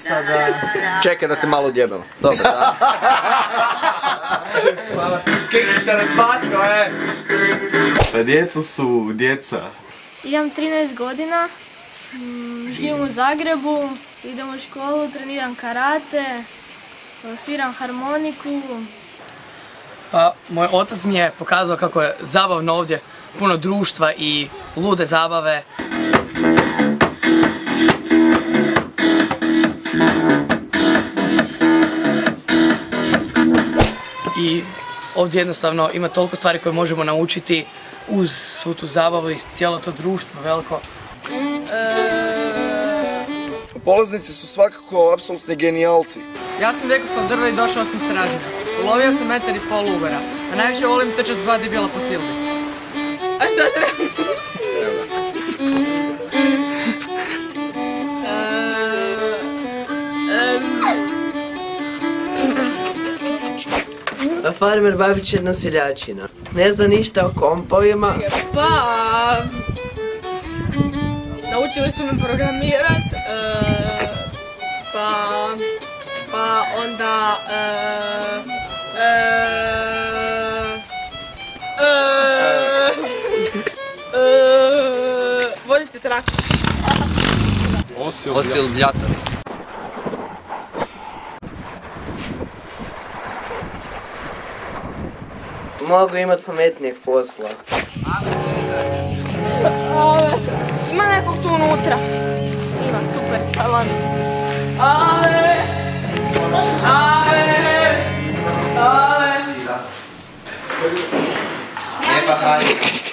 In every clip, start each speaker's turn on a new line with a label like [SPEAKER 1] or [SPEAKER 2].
[SPEAKER 1] sada...
[SPEAKER 2] Čekaj da te malo djebam. Dobro, da.
[SPEAKER 1] Kiki se repatko,
[SPEAKER 3] Pa djeca su djeca.
[SPEAKER 4] Imam 13 godina, živim u Zagrebu, idem u školu, treniram karate, sviram harmoniku.
[SPEAKER 5] Pa, moj otac mi je pokazao kako je zabavno ovdje, puno društva i lude zabave. I ovdje jednostavno ima toliko stvari koje možemo naučiti uz svu tu zabavu i cijelo to društvo veliko.
[SPEAKER 6] Polaznici su svakako apsolutni genijalci.
[SPEAKER 7] Ja sam rekao sam drva i došao sam s Rađena. Ulovio sam 1,5 m ugora, a najviše volim trčat s 2 debila po silbi. A šta treba?
[SPEAKER 1] Farmer Babić je jedna seljačina. Ne zna ništa o kompovima.
[SPEAKER 7] Pa... Naučili su me programirat, pa onda... Vozite traktor.
[SPEAKER 2] Osilvljatori.
[SPEAKER 1] Mogu imat pametnijeg posla.
[SPEAKER 4] Ima nekog tu unutra. Ima, super, salon.
[SPEAKER 7] Ale!
[SPEAKER 1] Lijepa hajde.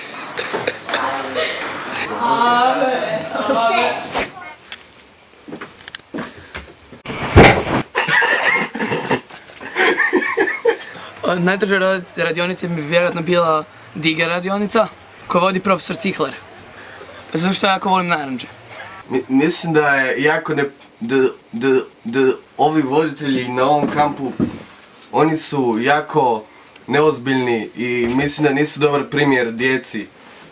[SPEAKER 5] Najteža radionica bi vjerojatno bila Diger radionica, koju vodi profesor Cihler. Zašto ja jako volim naranđe?
[SPEAKER 3] Mislim da je jako da ovi voditelji na ovom kampu, oni su jako neozbiljni i mislim da nisu dobar primjer djeci.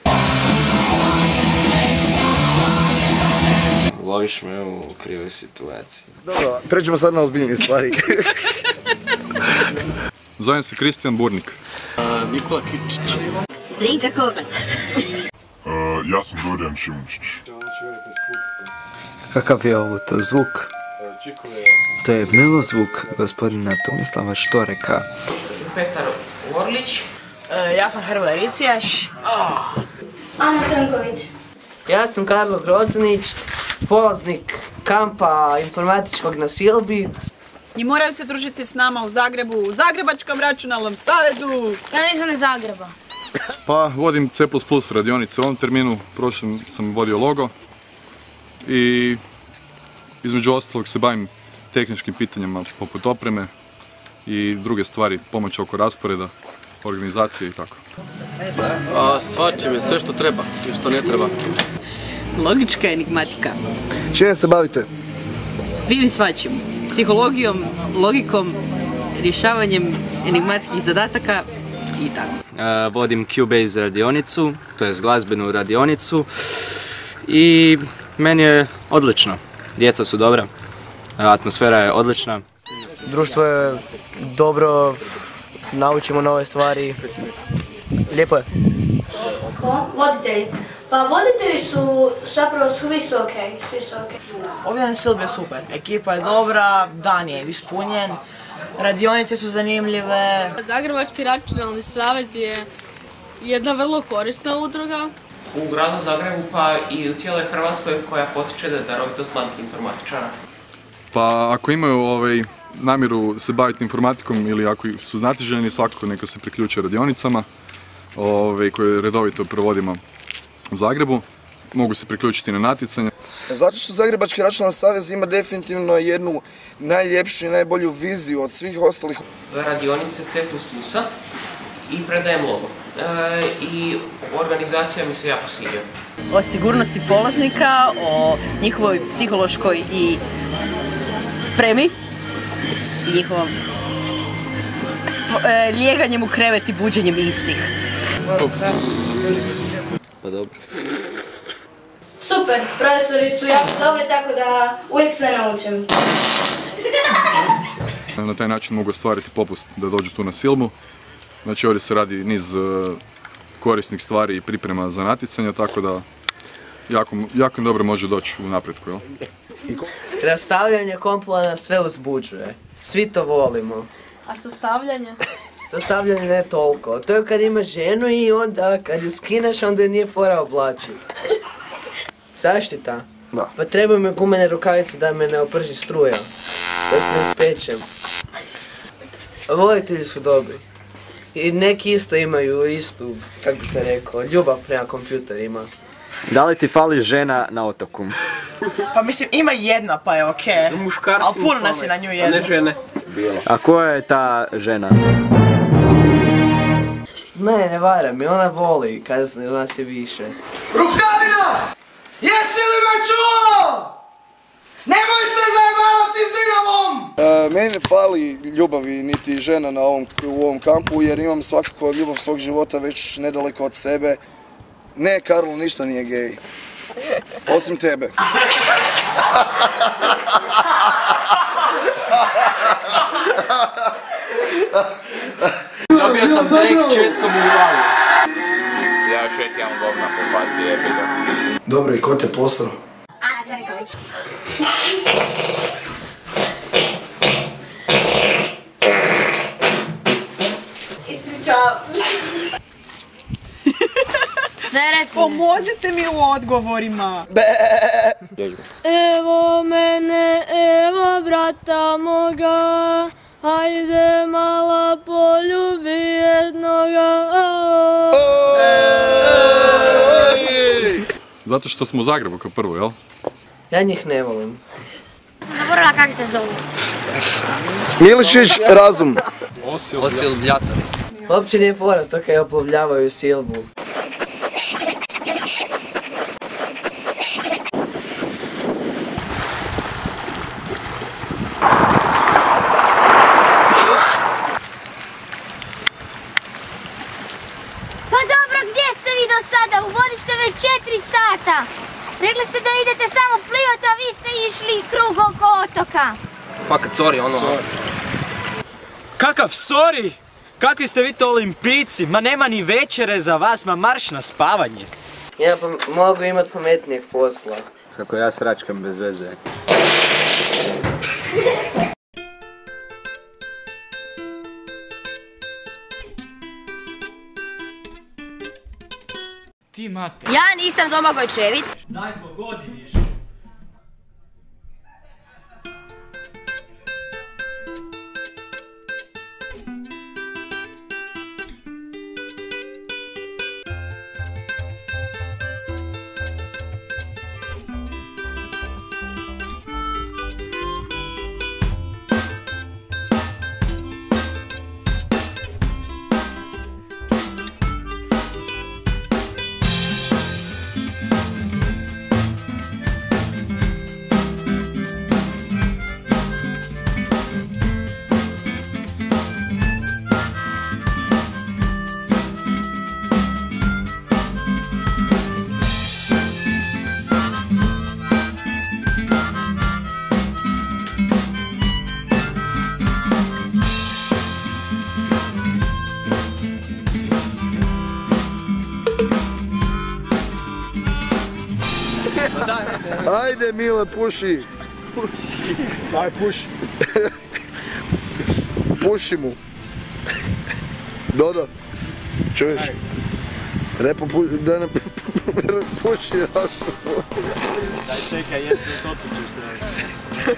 [SPEAKER 8] Loviš me u krivoj situaciji.
[SPEAKER 6] Dobro, pređemo sad na ozbiljnije stvari.
[SPEAKER 9] Zovem se Kristijan Burnik.
[SPEAKER 10] Nikola Kičić.
[SPEAKER 11] Zrinka Kogan.
[SPEAKER 10] Ja sam Dorijan Šimuničić.
[SPEAKER 12] Kakav je ovo to zvuk? To je milozvuk gospodina Tomislava Štoreka.
[SPEAKER 5] Petar Orlić.
[SPEAKER 1] Ja sam Hrvoje Ricijaš.
[SPEAKER 11] Ana Crnković.
[SPEAKER 1] Ja sam Karlo Grodzanić, polaznik kampa informatičkog na Silbi.
[SPEAKER 7] I moraju se družiti s nama u Zagrebu, u Zagrebačkom računalnom savezu.
[SPEAKER 4] Ja nisam iz Zagreba.
[SPEAKER 9] Pa vodim C++ radionice u ovom terminu, prošlom sam vodio logo i između ostalog se bavim tehničkim pitanjima poput opreme i druge stvari, pomoć oko rasporeda, organizacije i tako.
[SPEAKER 8] Svačim je sve što treba i što ne treba.
[SPEAKER 7] Logička enigmatika.
[SPEAKER 6] Čime se bavite?
[SPEAKER 7] Svim i svačim. Psihologijom, logikom, rješavanjem enigmatskih zadataka i tako.
[SPEAKER 13] Vodim Cubase radionicu, to jest glazbenu radionicu i meni je odlično. Djeca su dobra, atmosfera je odlična.
[SPEAKER 1] Društvo je dobro, naučimo nove stvari. Lijepo je.
[SPEAKER 11] Voditelji. Pa voditelji su zapravo svi su okej, svi su okej.
[SPEAKER 1] Ovdje na Silbi je super, ekipa je dobra, dan je ispunjen, radionice su zanimljive.
[SPEAKER 7] Zagrebački računalni savez je jedna vrlo korisna udruga.
[SPEAKER 14] U gradu Zagrebu pa i u cijeloj Hrvatskoj koja potiče darovitost mladih informatičara.
[SPEAKER 9] Pa ako imaju namjeru se baviti informatikom ili ako su znatiželjni, svakako neka se priključe radionicama koje redovito provodimo u Zagrebu. Mogu se priključiti na natjecanje.
[SPEAKER 6] Zato što Zagrebački računalni savez ima definitivno jednu najljepšu i najbolju viziju od svih ostalih.
[SPEAKER 14] Radionice C++-a i predajem logo. I organizacija mi se jako sviđa.
[SPEAKER 7] O sigurnosti polaznika, o njihovoj psihološkoj i spremi i njihovom lijeganjem u krevet i buđenjem istih.
[SPEAKER 8] Pa dobro.
[SPEAKER 11] Super, profesori su jako dobri, tako da uvijek sve naučim.
[SPEAKER 9] Na taj način mogu ostvariti popust da dođu tu na Silmu. Znači ovdje se radi niz korisnih stvari i priprema za natjecanja, tako da jako dobro može doći u napretku. Jel?
[SPEAKER 15] Rastavljanje kompola nas sve uzbuđuje. Svi to volimo.
[SPEAKER 4] A sastavljanje?
[SPEAKER 15] Sastavljanje ne toliko. To je kad imaš ženu i onda kad ju skineš onda ju nije fora oblačiti. Zaštita?
[SPEAKER 6] Da.
[SPEAKER 15] Pa trebaju mi gumene rukavice da me ne oprži struja. Da se ne spečem. Voditelji su dobri. I neki isto imaju istu, kako bi te rekao, ljubav prema kompjuterima.
[SPEAKER 13] Da li ti fali žena na otoku?
[SPEAKER 1] Pa mislim, ima jedna pa je okej. Ali puno nas je na nju jedna.
[SPEAKER 14] Ne žene.
[SPEAKER 13] A koja je ta žena?
[SPEAKER 15] Ne varam mi, ona voli kada nas je više.
[SPEAKER 6] Rukavina! Jesi li me čuo? Nemoj se zajebavati s Dinamom! Meni ne fali ljubavi niti žena u ovom kampu jer imam svakako ljubav svog života već nedaleko od sebe. Ne, Karlo ništa nije gej. Osim tebe.
[SPEAKER 14] Dobio sam direkt četkom u glavu.
[SPEAKER 16] Ja još uvijek imam govna po faci, jebi ga.
[SPEAKER 6] Dobro, i ko te posrao?
[SPEAKER 11] Ana Crnković. Ispričavam.
[SPEAKER 17] Pomozite mi u odgovorima.
[SPEAKER 4] Evo mene, evo brata moga, hajde mala poljubi jednoga.
[SPEAKER 9] Zato što smo u Zagrebu kao prvo, jel?
[SPEAKER 15] Ja njih ne volim.
[SPEAKER 11] Sam zaboravila kako se zovu.
[SPEAKER 6] Milišić, Razum.
[SPEAKER 2] Osilbljatori.
[SPEAKER 15] Uopće nije fora to kaj oplovljavaju Silbu.
[SPEAKER 11] Pa dobro, gdje ste vi do sada? U vodi ste već 4 sata. Rekli ste da idete samo plivati, a vi ste išli krug oko otoka.
[SPEAKER 14] Fakat, sorry, ono...
[SPEAKER 13] Kakav sorry? Kakvi ste vi to olimpijci? Ma nema ni večere za vas, ma marš na spavanje.
[SPEAKER 15] Ja pa mogu imat pametnijeg posla.
[SPEAKER 13] Kako ja sračkam bez veze.
[SPEAKER 17] Ti mate.
[SPEAKER 4] Ja nisam Domagoj Čevit.
[SPEAKER 13] Daj pogodi više.
[SPEAKER 6] Ajde Mile, puši. Daj, puši. Puši mu. Dodo, čuješ? Repo da ne puši rastu.
[SPEAKER 13] Daj čekaj, topit ću se.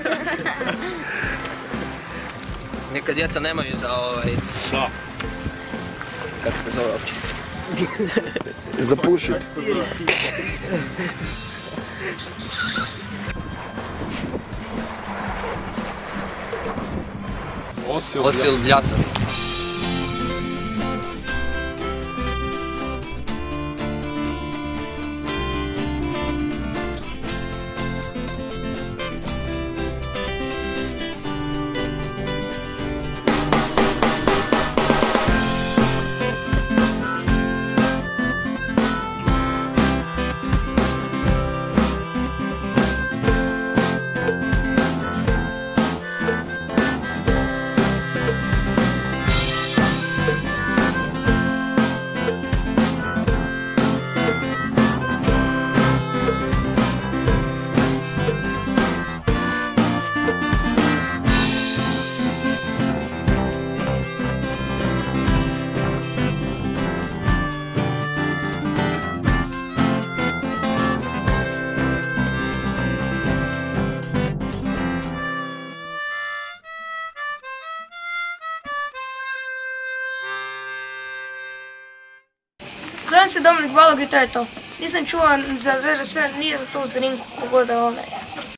[SPEAKER 14] Neka djeca nemaju za
[SPEAKER 13] Da.
[SPEAKER 14] Kako se to zove uopće?
[SPEAKER 6] Za pušit.
[SPEAKER 2] Osilbljatori.
[SPEAKER 18] Zovem se Dominik Balog i to je to. Nisam čuo za ZRS, nije za tu zrinku kogoda